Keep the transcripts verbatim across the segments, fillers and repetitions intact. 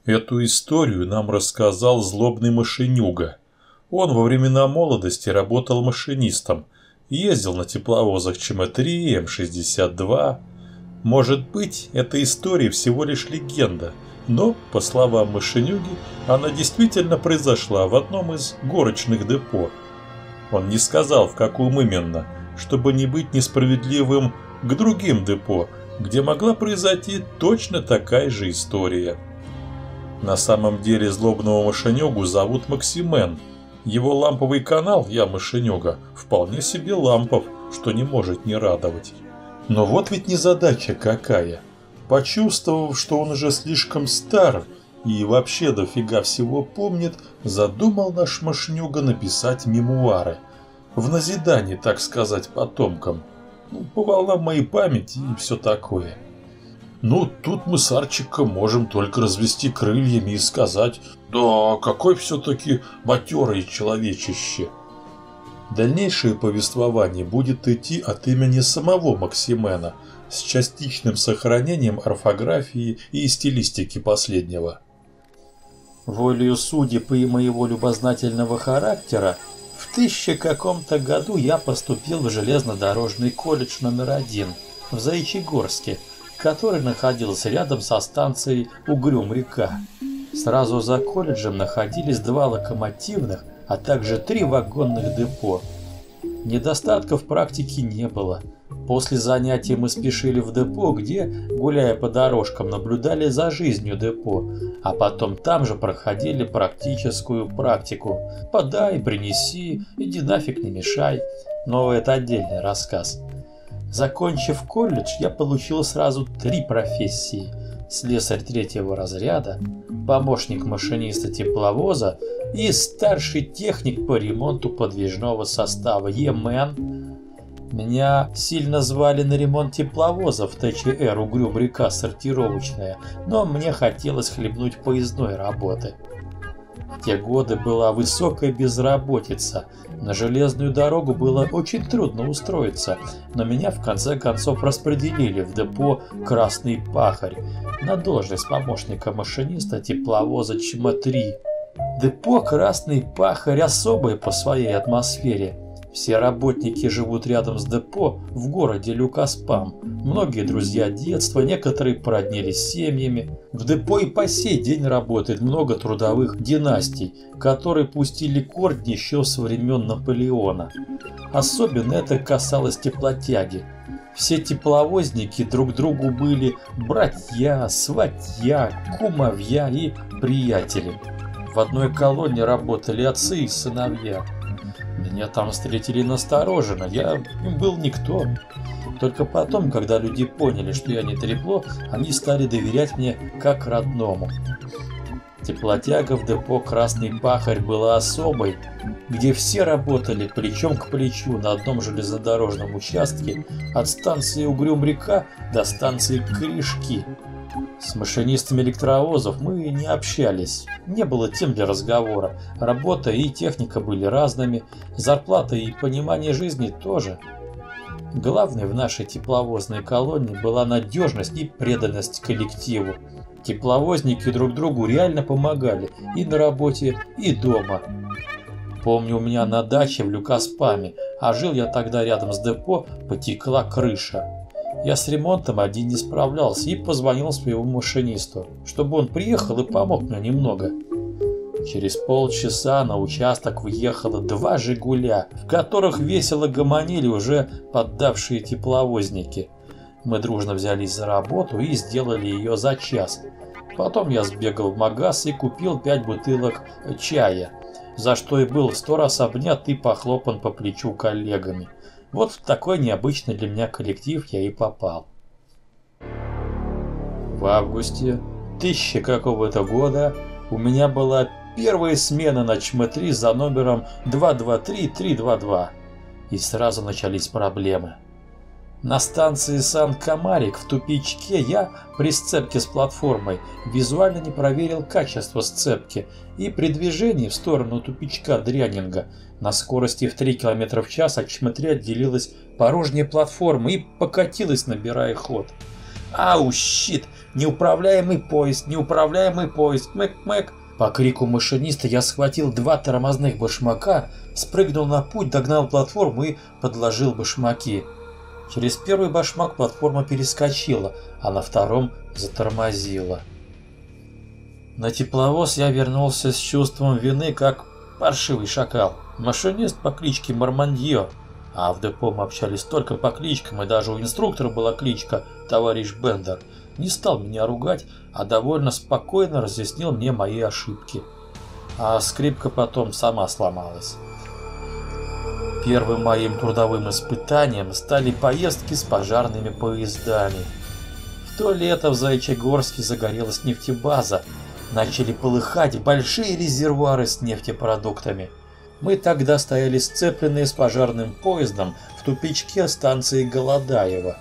Эту историю нам рассказал злобный машинюга. Он во времена молодости работал машинистом, ездил на тепловозах ЧМ три, М шестьдесят два. Может быть, эта история всего лишь легенда, но, по словам машинюги, она действительно произошла в одном из горочных депо. Он не сказал, в каком именно, чтобы не быть несправедливым к другим депо, где могла произойти точно такая же история. На самом деле злобного машинюгу зовут Максимен. Его ламповый канал «Я машинюга» вполне себе лампов, что не может не радовать. Но вот ведь незадача какая. Почувствовав, что он уже слишком стар и вообще дофига всего помнит, задумал наш машинюга написать мемуары. В назидание, так сказать, потомкам. Ну, по волнам моей памяти и все такое. Ну, тут мы с Арчиком можем только развести крыльями и сказать: да, какой все-таки матерый человечище. Дальнейшее повествование будет идти от имени самого Максимена, с частичным сохранением орфографии и стилистики последнего. Волею судеб и моего любознательного характера, в тысяча каком-то году я поступил в железнодорожный колледж номер один в Заичьегорске, который находился рядом со станцией Угрюм-река. Сразу за колледжем находились два локомотивных, а также три вагонных депо. Недостатков практики не было. После занятий мы спешили в депо, где, гуляя по дорожкам, наблюдали за жизнью депо, а потом там же проходили практическую практику. Подай, принеси, иди нафиг не мешай. Но это отдельный рассказ. Закончив колледж, я получил сразу три профессии: слесарь третьего разряда, помощник машиниста тепловоза и старший техник по ремонту подвижного состава Е М Н. Меня сильно звали на ремонт тепловозов Т Ч Р Угрюм-река сортировочная, но мне хотелось хлебнуть поездной работы. В те годы была высокая безработица, на железную дорогу было очень трудно устроиться, но меня в конце концов распределили в депо «Красный Пахарь» на должность помощника машиниста тепловоза Ч М три. Депо «Красный Пахарь» особое по своей атмосфере. Все работники живут рядом с депо в городе Люкаспам. Многие друзья детства, некоторые породнились с семьями. В депо и по сей день работает много трудовых династий, которые пустили корни еще со времен Наполеона. Особенно это касалось теплотяги. Все тепловозники друг другу были братья, сватья, кумовья и приятели. В одной колонне работали отцы и сыновья. Меня там встретили настороженно, я был никто. Только потом, когда люди поняли, что я не трепло, они стали доверять мне как родному. Теплотяга в депо «Красный Пахарь» была особой, где все работали плечом к плечу на одном железнодорожном участке от станции Угрюм-река до станции Корешки. С машинистами электровозов мы не общались, не было тем для разговора, работа и техника были разными, зарплата и понимание жизни тоже. Главной в нашей тепловозной колонии была надежность и преданность коллективу. Тепловозники друг другу реально помогали и на работе, и дома. Помню, у меня на даче в Люкаспаме, а жил я тогда рядом с депо, потекла крыша. Я с ремонтом один не справлялся и позвонил своему машинисту, чтобы он приехал и помог мне немного. Через полчаса на участок въехало два «Жигуля», в которых весело гомонили уже поддавшие тепловозники. Мы дружно взялись за работу и сделали ее за час. Потом я сбегал в магаз и купил пять бутылок чая, за что и был в сто раз обнят и похлопан по плечу коллегами. Вот в такой необычный для меня коллектив я и попал. В августе тысяча какого-то года у меня была первая смена на Ч М три за номером два два три три два два. И сразу начались проблемы. На станции Сан-Камарик в тупичке я при сцепке с платформой визуально не проверил качество сцепки, и при движении в сторону тупичка Дрянинга на скорости в три километра в час от Ч М три отделилась порожняя платформа и покатилась, набирая ход. Ау, щит! Неуправляемый поезд! Неуправляемый поезд! Мэк-мэк! По крику машиниста я схватил два тормозных башмака, спрыгнул на путь, догнал платформу и подложил башмаки. Через первый башмак платформа перескочила, а на втором затормозила. На тепловоз я вернулся с чувством вины, как паршивый шакал. Машинист по кличке Мармандье, а в депо мы общались только по кличкам, и даже у инструктора была кличка товарищ Бендер, не стал меня ругать, а довольно спокойно разъяснил мне мои ошибки. А скрипка потом сама сломалась. Первым моим трудовым испытанием стали поездки с пожарными поездами. В то лето в Заячьегорске загорелась нефтебаза. Начали полыхать большие резервуары с нефтепродуктами. Мы тогда стояли сцепленные с пожарным поездом в тупичке станции Голодаева.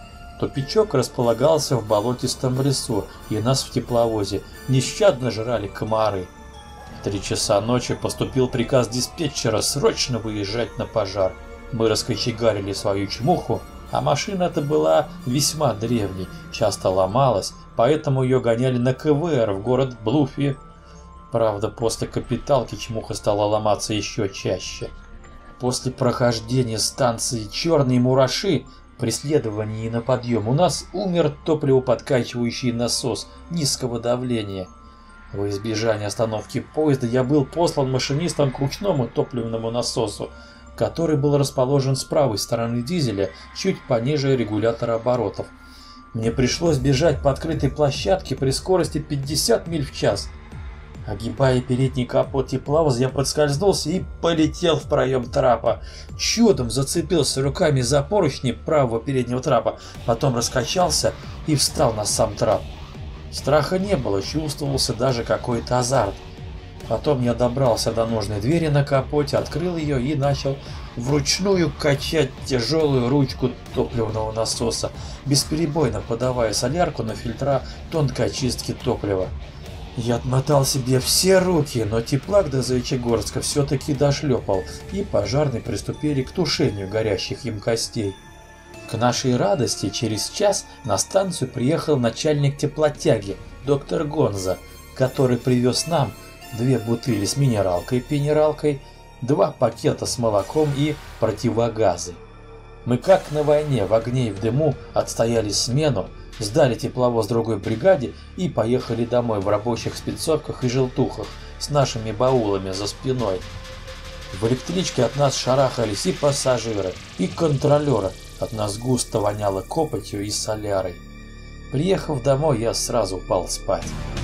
Тупичок располагался в болотистом лесу, и нас в тепловозе нещадно жрали комары. В три часа ночи поступил приказ диспетчера срочно выезжать на пожар. Мы раскочегарили свою чмуху, а машина-то была весьма древней, часто ломалась, поэтому ее гоняли на ка вэ эр в город Блуфи. Правда, после капиталки чмуха стала ломаться еще чаще. После прохождения станции Черные Мураши, при следовании на подъем, у нас умер топливоподкачивающий насос низкого давления. Во избежание остановки поезда я был послан машинистом к ручному топливному насосу, который был расположен с правой стороны дизеля, чуть пониже регулятора оборотов. Мне пришлось бежать по открытой площадке при скорости пятьдесят миль в час. Огибая передний капот тепловоза, я подскользнулся и полетел в проем трапа. Чудом зацепился руками за поручни правого переднего трапа, потом раскачался и встал на сам трап. Страха не было, чувствовался даже какой-то азарт. Потом я добрался до нужной двери на капоте, открыл ее и начал вручную качать тяжелую ручку топливного насоса, бесперебойно подавая солярку на фильтра тонкой очистки топлива. Я отмотал себе все руки, но теплак до Заячьегорска все-таки дошлепал, и пожарные приступили к тушению горящих емкостей. К нашей радости через час на станцию приехал начальник теплотяги, доктор Гонза, который привез нам две бутыли с минералкой-пенералкой, два пакета с молоком и противогазы. Мы как на войне, в огне и в дыму отстояли смену, сдали тепловоз другой бригаде и поехали домой в рабочих спецовках и желтухах с нашими баулами за спиной. В электричке от нас шарахались и пассажиры, и контролеры, от нас густо воняло копотью и солярой. Приехав домой, я сразу упал спать.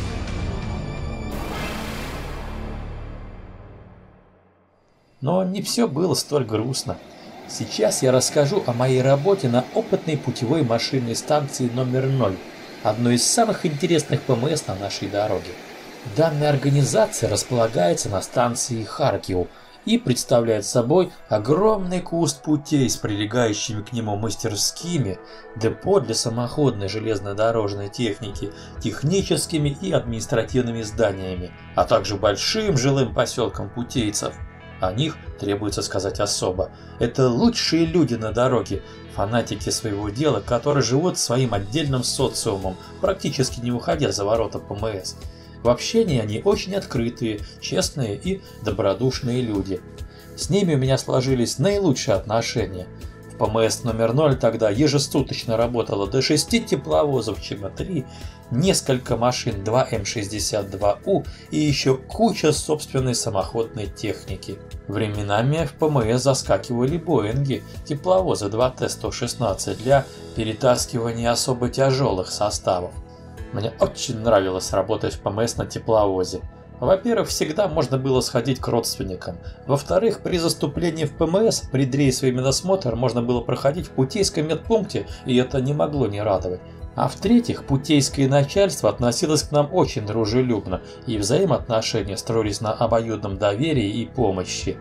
Но не все было столь грустно. Сейчас я расскажу о моей работе на опытной путевой машинной станции номер ноль, одной из самых интересных пэ эм эс на нашей дороге. Данная организация располагается на станции Харкив и представляет собой огромный куст путей с прилегающими к нему мастерскими, депо для самоходной железнодорожной техники, техническими и административными зданиями, а также большим жилым поселком путейцев. О них требуется сказать особо. Это лучшие люди на дороге, фанатики своего дела, которые живут своим отдельным социумом, практически не выходя за ворота пэ эм эс. В общении они очень открытые, честные и добродушные люди. С ними у меня сложились наилучшие отношения. В пэ эм эс номер ноль тогда ежесуточно работало до шести тепловозов Ч М три, несколько машин два М шестьдесят два У и еще куча собственной самоходной техники. Временами в пэ эм эс заскакивали Боинги, тепловозы два Т сто шестнадцать для перетаскивания особо тяжелых составов. Мне очень нравилось работать в пэ эм эс на тепловозе. Во-первых, всегда можно было сходить к родственникам. Во-вторых, при заступлении в пэ эм эс предрейсовый медосмотр можно было проходить в путейском медпункте, и это не могло не радовать. А в-третьих, путейское начальство относилось к нам очень дружелюбно, и взаимоотношения строились на обоюдном доверии и помощи.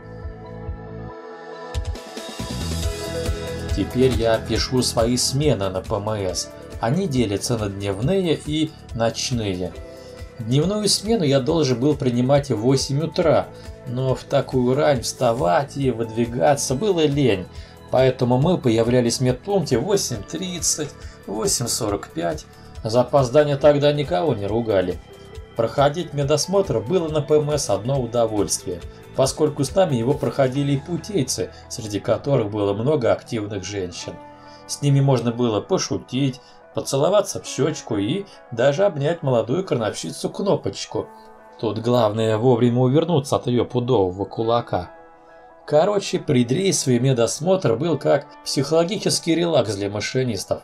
Теперь я пишу свои смены на пэ эм эс. Они делятся на дневные и ночные. Дневную смену я должен был принимать в восемь утра, но в такую рань вставать и выдвигаться было лень. Поэтому мы появлялись в медпункте в восемь тридцать, восемь сорок пять. За опоздание тогда никого не ругали. Проходить медосмотр было на ПМС одно удовольствие, поскольку с нами его проходили и путейцы, среди которых было много активных женщин. С ними можно было пошутить, поцеловаться в щечку и даже обнять молодую крановщицу Кнопочку. Тут главное вовремя увернуться от ее пудового кулака. Короче, предрейсовый медосмотр был как психологический релакс для машинистов.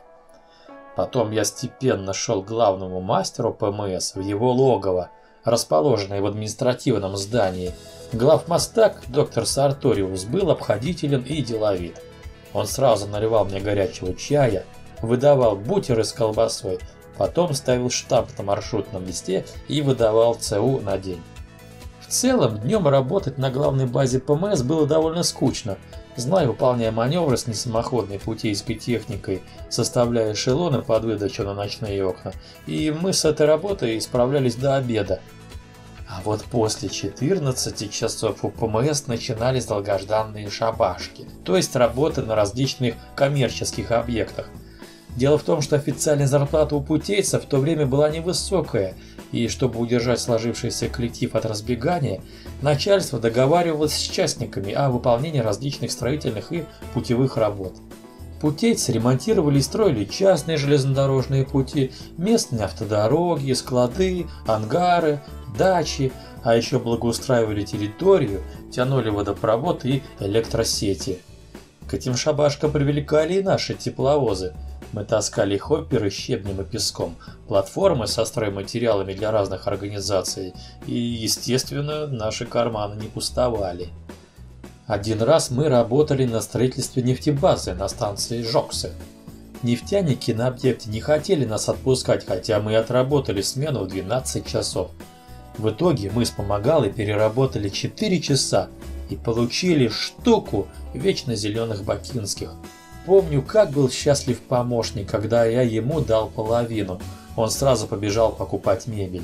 Потом я степенно шел к главному мастеру ПМС в его логово, расположенное в административном здании. Главмастак, доктор Сарториус, был обходителен и деловит. Он сразу наливал мне горячего чая, выдавал бутеры с колбасой, потом ставил штамп на маршрутном листе и выдавал ЦУ на день. В целом, днем работать на главной базе ПМС было довольно скучно. Зная, выполняя маневры с несамоходной путейской техникой, составляя эшелоны под выдачу на ночные окна, и мы с этой работой справлялись до обеда. А вот после четырнадцати часов у ПМС начинались долгожданные шабашки, то есть работы на различных коммерческих объектах. Дело в том, что официальная зарплата у путейцев в то время была невысокая, и чтобы удержать сложившийся коллектив от разбегания, начальство договаривалось с частниками о выполнении различных строительных и путевых работ. Путейцы ремонтировали и строили частные железнодорожные пути, местные автодороги, склады, ангары, дачи, а еще благоустраивали территорию, тянули водопровод и электросети. К этим шабашкам привлекали и наши тепловозы. Мы таскали хопперы щебнем и песком, платформы со стройматериалами для разных организаций, и, естественно, наши карманы не пустовали. Один раз мы работали на строительстве нефтебазы на станции Жоксы. Нефтяники на объекте не хотели нас отпускать, хотя мы отработали смену в двенадцать часов. В итоге мы с помогалой переработали четыре часа и получили штуку вечно зеленых бакинских. Помню, как был счастлив помощник, когда я ему дал половину. Он сразу побежал покупать мебель.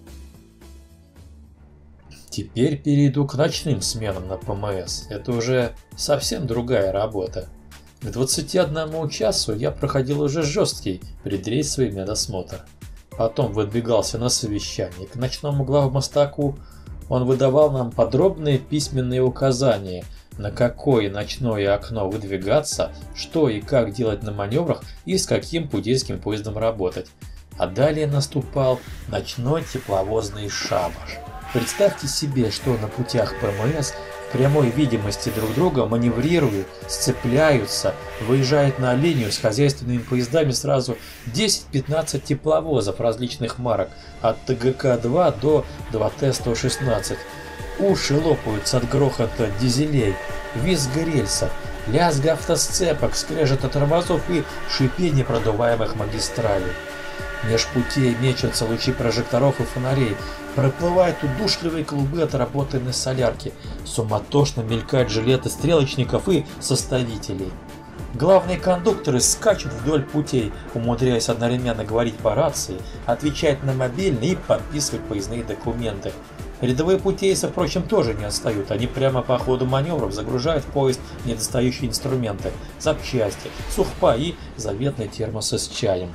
Теперь перейду к ночным сменам на ПМС. Это уже совсем другая работа. К двадцати одному часу я проходил уже жесткий предрейсовый медосмотр. Потом выдвигался на совещание к ночному главмастаку. Он выдавал нам подробные письменные указания, на какое ночное окно выдвигаться, что и как делать на маневрах и с каким путейским поездом работать. А далее наступал ночной тепловозный шабаш. Представьте себе, что на путях ПМС в прямой видимости друг друга маневрируют, сцепляются, выезжают на линию с хозяйственными поездами сразу десять-пятнадцать тепловозов различных марок, от Т Г К два до два Т сто шестнадцать. Уши лопаются от грохота дизелей, визга рельсов, лязга автосцепок, скрежета тормозов и шипение продуваемых магистралей. Меж путей мечутся лучи прожекторов и фонарей, проплывают удушливые клубы отработанной солярки, суматошно мелькают жилеты стрелочников и составителей. Главные кондукторы скачут вдоль путей, умудряясь одновременно говорить по рации, отвечать на мобильный и подписывать поездные документы. Рядовые путейцы, впрочем, тоже не отстают, они прямо по ходу маневров загружают в поезд недостающие инструменты, запчасти, сухпа и заветные термосы с чаем.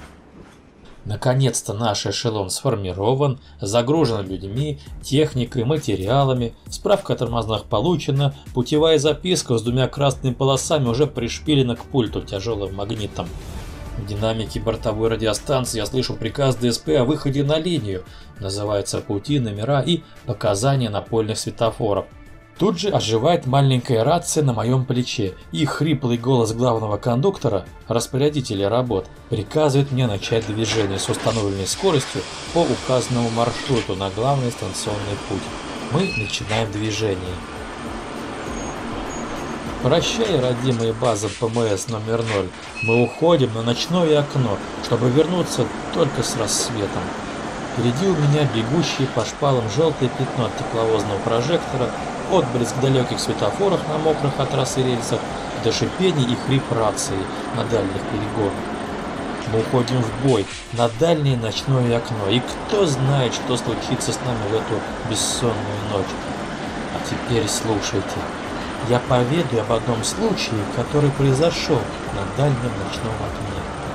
Наконец-то наш эшелон сформирован, загружен людьми, техникой, материалами, справка о тормознах получена, путевая записка с двумя красными полосами уже пришпилена к пульту тяжелым магнитом. В динамике бортовой радиостанции я слышу приказ Д С П о выходе на линию, называются пути, номера и показания напольных светофоров. Тут же оживает маленькая рация на моем плече, и хриплый голос главного кондуктора, распорядителя работ, приказывает мне начать движение с установленной скоростью по указанному маршруту на главный станционный путь. Мы начинаем движение. Прощай, родимые базы ПМС номер ноль, мы уходим на ночное окно, чтобы вернуться только с рассветом. Впереди у меня бегущие по шпалам желтое пятно от тепловозного прожектора, отблеск далеких светофоров на мокрых от росы рельсах, до шипений и хрип рации на дальних перегонах. Мы уходим в бой, на дальнее ночное окно, и кто знает, что случится с нами в эту бессонную ночь. А теперь слушайте. Я поведаю об одном случае, который произошел на дальнем ночном окне.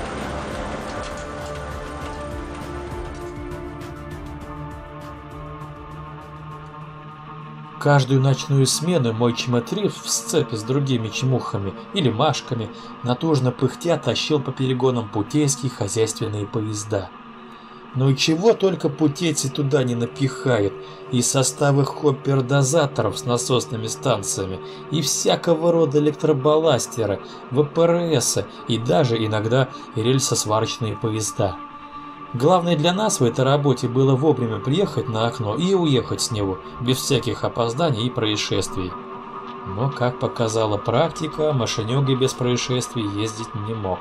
Каждую ночную смену мой чмэтриф в сцепе с другими чмухами или машками натужно пыхтя тащил по перегонам путейские хозяйственные поезда. Ну и чего только путейцы туда не напихают, и составы хоппер-дозаторов с насосными станциями, и всякого рода электробалластеры, ВПРСы и даже иногда рельсосварочные поезда. Главное для нас в этой работе было вовремя приехать на окно и уехать с него, без всяких опозданий и происшествий. Но, как показала практика, машинёга без происшествий ездить не мог.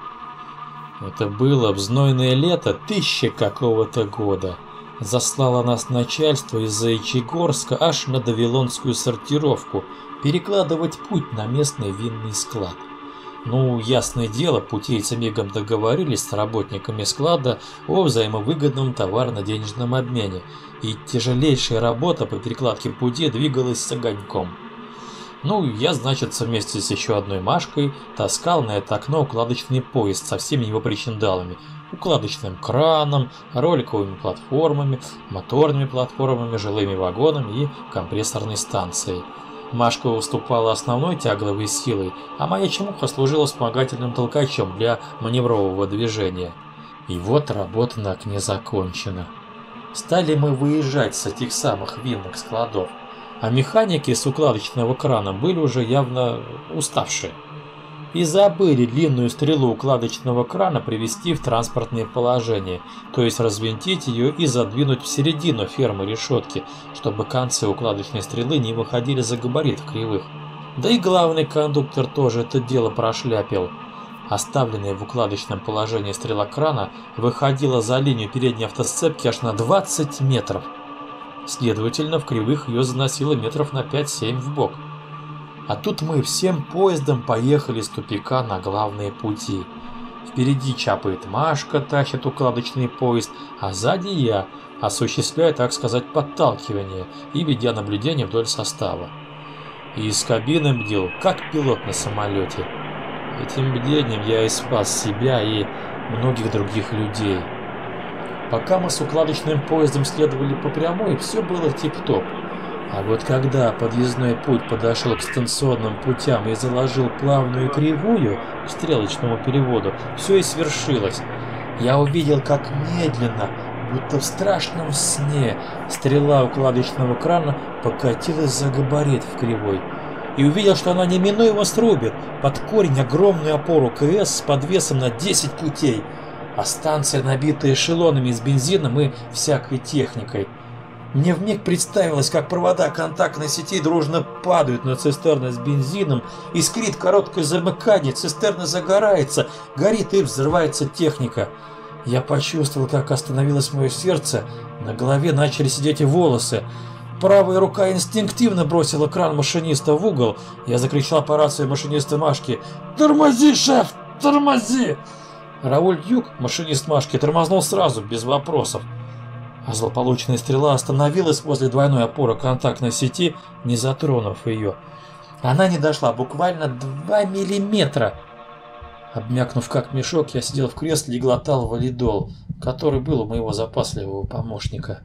Это было в знойное лето тысяча какого-то года. Заслало нас начальство из Заячьегорска аж на Давилонскую сортировку перекладывать путь на местный винный склад. Ну, ясное дело, путейцы мигом договорились с работниками склада о взаимовыгодном товарно-денежном обмене, и тяжелейшая работа по перекладке пути двигалась с огоньком. Ну, я, значит, вместе с еще одной Машкой таскал на это окно укладочный поезд со всеми его причиндалами, укладочным краном, роликовыми платформами, моторными платформами, жилыми вагонами и компрессорной станцией. Машка выступала основной тягловой силой, а моя чмуха служила вспомогательным толкачом для маневрового движения. И вот работа на окне закончена. Стали мы выезжать с этих самых винных складов, а механики с укладочного крана были уже явно уставшие. И забыли длинную стрелу укладочного крана привести в транспортное положение, то есть развинтить ее и задвинуть в середину фермы решетки, чтобы концы укладочной стрелы не выходили за габарит кривых. Да и главный кондуктор тоже это дело прошляпил. Оставленная в укладочном положении стрела крана выходила за линию передней автосцепки аж на двадцать метров. Следовательно, в кривых ее заносило метров на пять-семь вбок. А тут мы всем поездом поехали с тупика на главные пути. Впереди чапает Машка, тащит укладочный поезд, а сзади я, осуществляя, так сказать, подталкивание и ведя наблюдение вдоль состава. И из кабины бдил, как пилот на самолете. Этим бдением я и спас себя и многих других людей. Пока мы с укладочным поездом следовали по прямой, все было тип-топ. А вот когда подъездной путь подошел к станционным путям и заложил плавную кривую к стрелочному переводу, все и свершилось. Я увидел, как медленно, будто в страшном сне, стрела укладочного крана покатилась за габарит в кривой. И увидел, что она неминуемо срубит под корень огромную опору КС с подвесом на десять путей, а станция набита эшелонами с бензином и всякой техникой. Мне вмиг представилось, как провода контактной сети дружно падают на цистерны с бензином, искрит короткое замыкание, цистерна загорается, горит и взрывается техника. Я почувствовал, как остановилось мое сердце, на голове начали сидеть и волосы. Правая рука инстинктивно бросила кран машиниста в угол. Я закричал по рации машиниста Машки: «Тормози, шеф, тормози!» Рауль Дюк, машинист Машки, тормознул сразу, без вопросов. А злополучная стрела остановилась возле двойной опоры контактной сети, не затронув ее. Она не дошла буквально два миллиметра. Обмякнув как мешок, я сидел в кресле и глотал валидол, который был у моего запасливого помощника.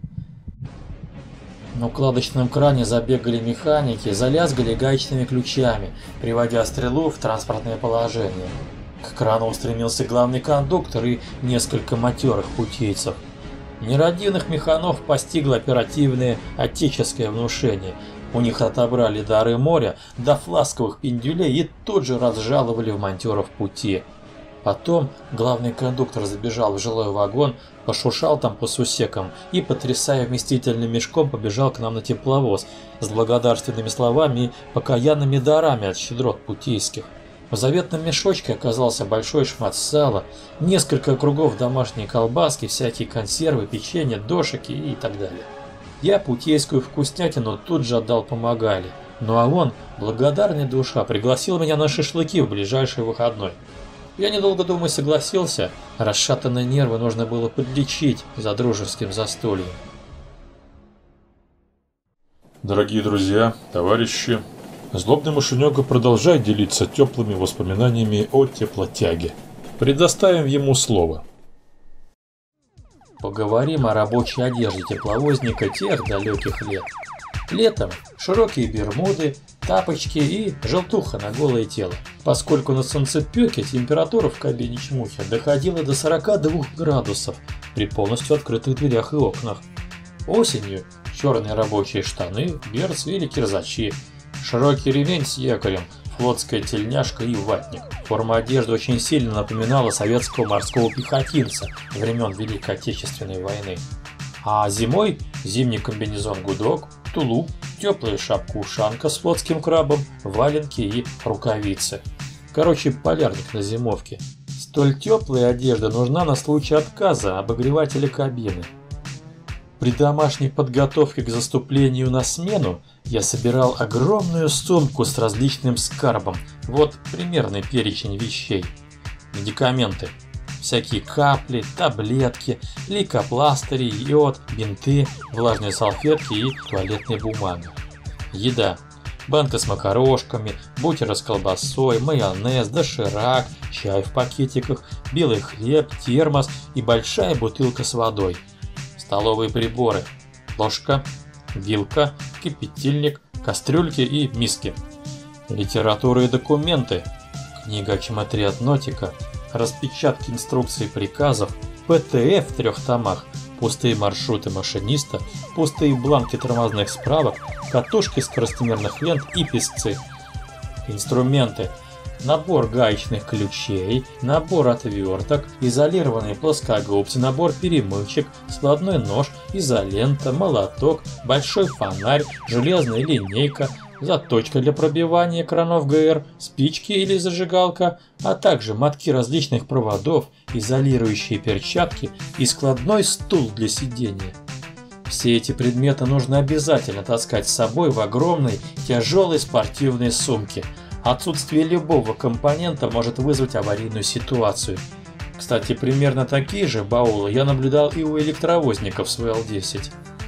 На укладочном кране забегали механики, залязгали гаечными ключами, приводя стрелу в транспортное положение. К крану устремился главный кондуктор и несколько матерых путейцев. Нерадивных механов постигло оперативное отеческое внушение. У них отобрали дары моря до фласковых пиндюлей и тут же разжаловали в монтеров пути. Потом главный кондуктор забежал в жилой вагон, пошуршал там по сусекам и, потрясая вместительным мешком, побежал к нам на тепловоз с благодарственными словами и покаянными дарами от щедрот путейских. В заветном мешочке оказался большой шмат сала, несколько кругов домашней колбаски, всякие консервы, печенье, дошики и так далее. Я путейскую вкуснятину тут же отдал помогали, ну а он, благодарный душа, пригласил меня на шашлыки в ближайший выходной. Я, недолго думая, согласился, расшатанные нервы нужно было подлечить за дружеским застольем. Дорогие друзья, товарищи, Злобный мышенёга продолжает делиться теплыми воспоминаниями о теплотяге. Предоставим ему слово. Поговорим о рабочей одежде тепловозника тех далеких лет. Летом широкие бермуды, тапочки и желтуха на голое тело, поскольку на солнцепёке температура в кабине чмухи доходила до сорока двух градусов при полностью открытых дверях и окнах. Осенью черные рабочие штаны, берцы или кирзачи, широкий ремень с якорем, флотская тельняшка и ватник. Форма одежды очень сильно напоминала советского морского пехотинца времен Великой Отечественной войны. А зимой зимний комбинезон гудок, тулуп, теплая шапка-ушанка с флотским крабом, валенки и рукавицы. Короче, полярник на зимовке. Столь теплая одежда нужна на случай отказа обогревателя кабины. При домашней подготовке к заступлению на смену я собирал огромную сумку с различным скарбом. Вот примерный перечень вещей. Медикаменты. Всякие капли, таблетки, лейкопластыри, йод, бинты, влажные салфетки и туалетная бумага. Еда. Банка с макарошками, бутеры с колбасой, майонез, доширак, чай в пакетиках, белый хлеб, термос и большая бутылка с водой. Столовые приборы. Ложка, вилка, кипятильник, кастрюльки и миски. Литература и документы. Книга «Чематри от Нотика», распечатки инструкций и приказов, пэ тэ эф в трех томах, пустые маршруты машиниста, пустые бланки тормозных справок, катушки скоростимерных лент и песцы. Инструменты. Набор гаечных ключей, набор отверток, изолированные плоскогубцы, набор перемычек, складной нож, изолента, молоток, большой фонарь, железная линейка, заточка для пробивания экранов гэ эр, спички или зажигалка, а также мотки различных проводов, изолирующие перчатки и складной стул для сидения. Все эти предметы нужно обязательно таскать с собой в огромной тяжелой спортивной сумке. Отсутствие любого компонента может вызвать аварийную ситуацию. Кстати, примерно такие же баулы я наблюдал и у электровозников с вэ эл десять.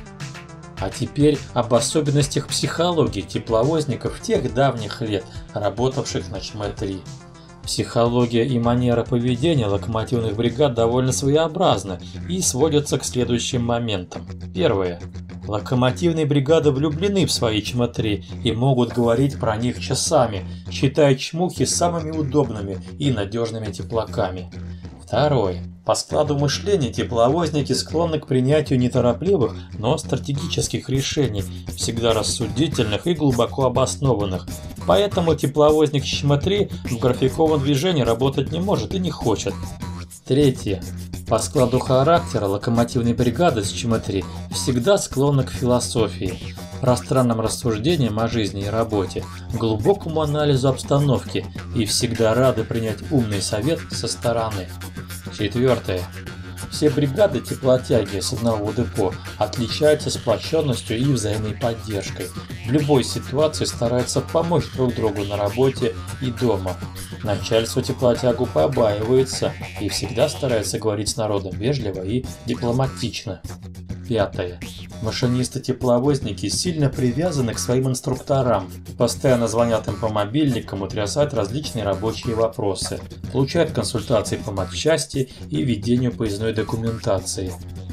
А теперь об особенностях психологии тепловозников тех давних лет, работавших на ЧМ-три. Психология и манера поведения локомотивных бригад довольно своеобразны и сводятся к следующим моментам. Первое. Локомотивные бригады влюблены в свои ЧМ-три и могут говорить про них часами, считая чмухи самыми удобными и надежными теплаками. Второе. По складу мышления тепловозники склонны к принятию неторопливых, но стратегических решений, всегда рассудительных и глубоко обоснованных. Поэтому тепловозник ЧМ-три в графиковом движении работать не может и не хочет. Третье. По складу характера локомотивные бригады с ЧМ-три всегда склонны к философии, пространным рассуждениям о жизни и работе, глубокому анализу обстановки и всегда рады принять умный совет со стороны. Четвертое. Все бригады теплотяги с одного депо отличаются сплоченностью и взаимной поддержкой. В любой ситуации стараются помочь друг другу на работе и дома. Начальство теплотягу побаивается и всегда старается говорить с народом вежливо и дипломатично. Пятое. Машинисты-тепловозники сильно привязаны к своим инструкторам, постоянно звонят им по мобильникам и трясают различные рабочие вопросы, получают консультации по матчасти и ведению поездной документации.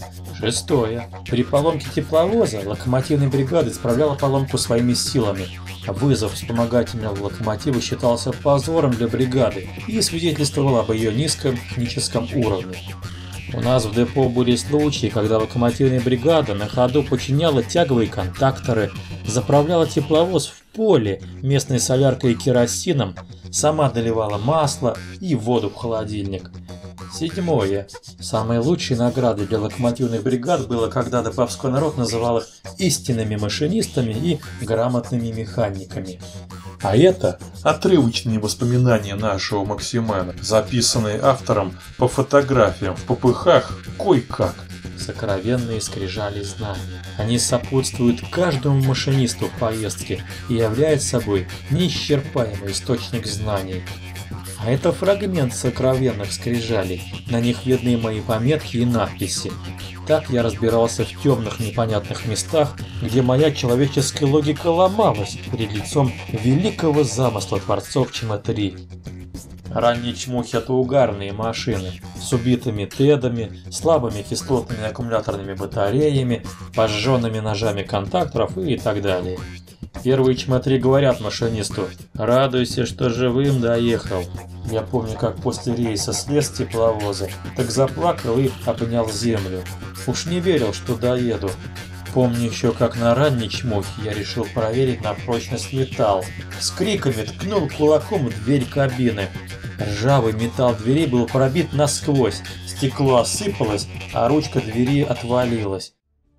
Шестое. При поломке тепловоза локомотивная бригада исправляла поломку своими силами. Вызов вспомогательного локомотива считался позором для бригады и свидетельствовал об ее низком техническом уровне. У нас в депо были случаи, когда локомотивная бригада на ходу починяла тяговые контакторы, заправляла тепловоз в поле местной соляркой и керосином, сама доливала масло и воду в холодильник. Седьмое. Самой лучшей наградой для локомотивных бригад было, когда деповской народ называл их истинными машинистами и грамотными механиками. А это отрывочные воспоминания нашего Максимена, записанные автором по фотографиям в попыхах кой-как. Сокровенные скрижали знаний. Они сопутствуют каждому машинисту в поездке и являют собой неисчерпаемый источник знаний. А это фрагмент сокровенных скрижалей. На них видны мои пометки и надписи. Так я разбирался в темных непонятных местах, где моя человеческая логика ломалась перед лицом великого замысла творцов Чмэ-три. Ранние чмухи — это угарные машины с убитыми тедами, слабыми кислотными аккумуляторными батареями, пожженными ножами контакторов и так далее. Первые Чмэ-три говорят машинисту: «Радуйся, что живым доехал». Я помню, как после рейса слез с тепловоза, так заплакал и обнял землю. Уж не верил, что доеду. Помню еще, как на ранней чмухе я решил проверить на прочность металл. С криками ткнул кулаком в дверь кабины. Ржавый металл двери был пробит насквозь, стекло осыпалось, а ручка двери отвалилась.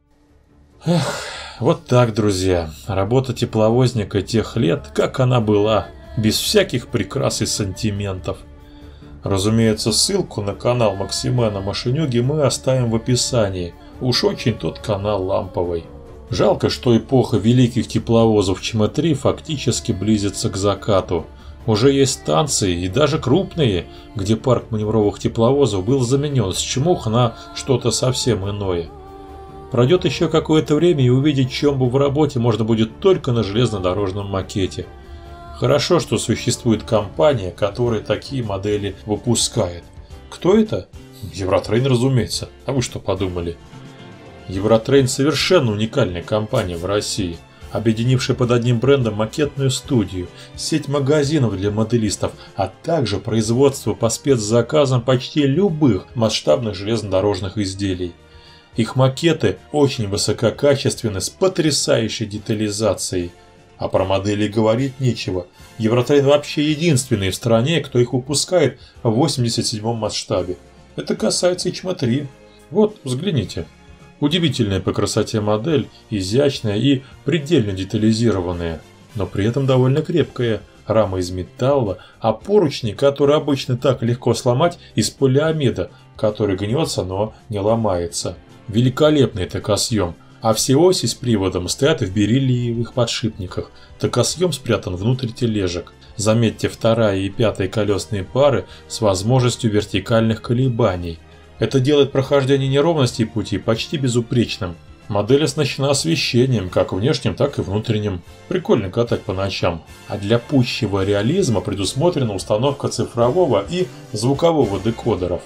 Эх, вот так, друзья, работа тепловозника тех лет, как она была, без всяких прикрас и сантиментов. Разумеется, ссылку на канал Максимена Машинюги мы оставим в описании. Уж очень тот канал ламповый. Жалко, что эпоха великих тепловозов Чмэ-три фактически близится к закату. Уже есть станции, и даже крупные, где парк маневровых тепловозов был заменен с чмух на что-то совсем иное. Пройдет еще какое-то время, и увидеть Чомбу в работе можно будет только на железнодорожном макете. Хорошо, что существует компания, которая такие модели выпускает. Кто это? Евротрейн, разумеется. А вы что подумали? Евротрейн совершенно уникальная компания в России, объединившая под одним брендом макетную студию, сеть магазинов для моделистов, а также производство по спецзаказам почти любых масштабных железнодорожных изделий. Их макеты очень высококачественны, с потрясающей детализацией. А про модели говорить нечего. Евротрейн вообще единственный в стране, кто их выпускает в восемьдесят седьмом масштабе. Это касается и Чмэ-три. Вот, взгляните. Удивительная по красоте модель, изящная и предельно детализированная, но при этом довольно крепкая. Рама из металла, а поручни, которые обычно так легко сломать, из полиамида, который гнется, но не ломается. Великолепный токосъем, а все оси с приводом стоят в бериллиевых подшипниках. Токосъем спрятан внутрь тележек. Заметьте, вторая и пятая колесные пары с возможностью вертикальных колебаний. Это делает прохождение неровностей пути почти безупречным. Модель оснащена освещением, как внешним, так и внутренним. Прикольно катать по ночам. А для пущего реализма предусмотрена установка цифрового и звукового декодеров.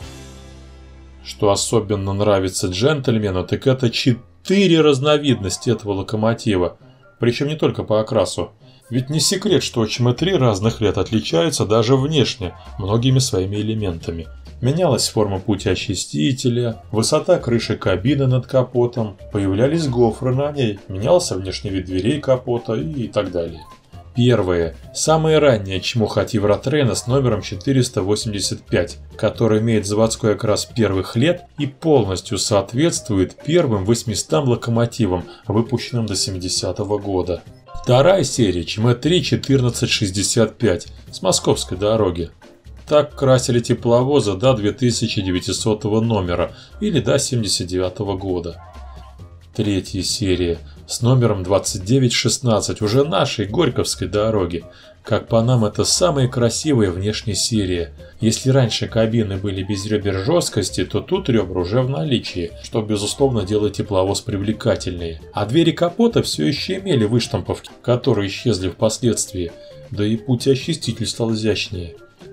Что особенно нравится джентльмену, так это четыре разновидности этого локомотива. Причем не только по окрасу. Ведь не секрет, что Чмэ-три разных лет отличаются даже внешне многими своими элементами. Менялась форма пути очистителя, высота крыши кабины над капотом, появлялись гофры на ней, менялся внешний вид дверей капота и так далее. Первое. Самая ранняя чмуха Евротрейна с номером четыреста восемьдесят пять, который имеет заводской окрас первых лет и полностью соответствует первым восьмистам локомотивам, выпущенным до семидесятого года. Вторая серия Чмэ-три четырнадцать шестьдесят пять с московской дороги. Так красили тепловозы до две тысячи девятисотого номера или до семьдесят девятого года. Третья серия с номером двадцать девять шестнадцать уже нашей Горьковской дороги. Как по нам, это самая красивая внешняя серия. Если раньше кабины были без ребер жесткости, то тут ребра уже в наличии, что безусловно делает тепловоз привлекательнее. А двери капота все еще имели выштамповки, которые исчезли впоследствии, да и путь-очиститель стал изящнее.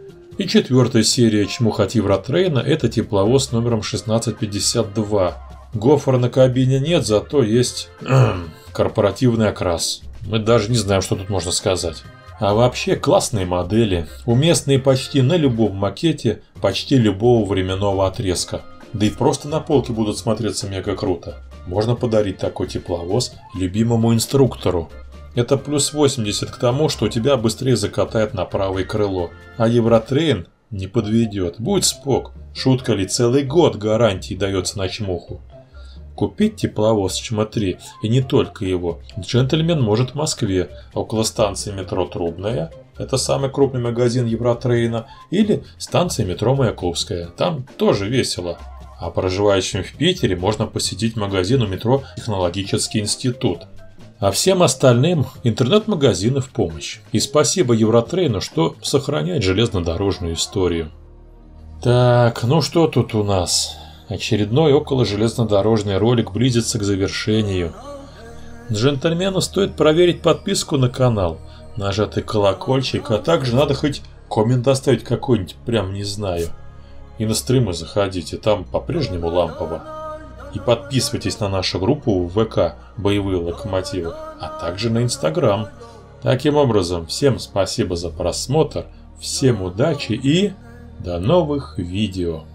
И четвертая серия чмух от Евротрейна – это тепловоз с номером шестнадцать пятьдесят два. Гофра на кабине нет, зато есть корпоративный окрас. Мы даже не знаем, что тут можно сказать. А вообще классные модели, уместные почти на любом макете, почти любого временного отрезка. Да и просто на полке будут смотреться мега круто. Можно подарить такой тепловоз любимому инструктору. Это плюс восемьдесят к тому, что тебя быстрее закатает на правое крыло. А Евротрейн не подведет. Будь спок. Шутка ли, целый год гарантии дается на чмуху. Купить тепловоз Чмэ-три, и не только его, джентльмен может в Москве, около станции метро Трубная, это самый крупный магазин Евротрейна, или станция метро Маяковская, там тоже весело. А проживающим в Питере можно посетить магазин у метро Технологический институт. А всем остальным интернет-магазины в помощь. И спасибо Евротрейну, что сохраняет железнодорожную историю. Так, ну что тут у нас? Очередной около-железнодорожный ролик близится к завершению. Джентльмену стоит проверить подписку на канал, нажатый колокольчик, а также надо хоть коммент оставить какой-нибудь, прям не знаю. И на стримы заходите, там по-прежнему лампово. И подписывайтесь на нашу группу в ВК «Боевые локомотивы», а также на Инстаграм. Таким образом, всем спасибо за просмотр, всем удачи и до новых видео.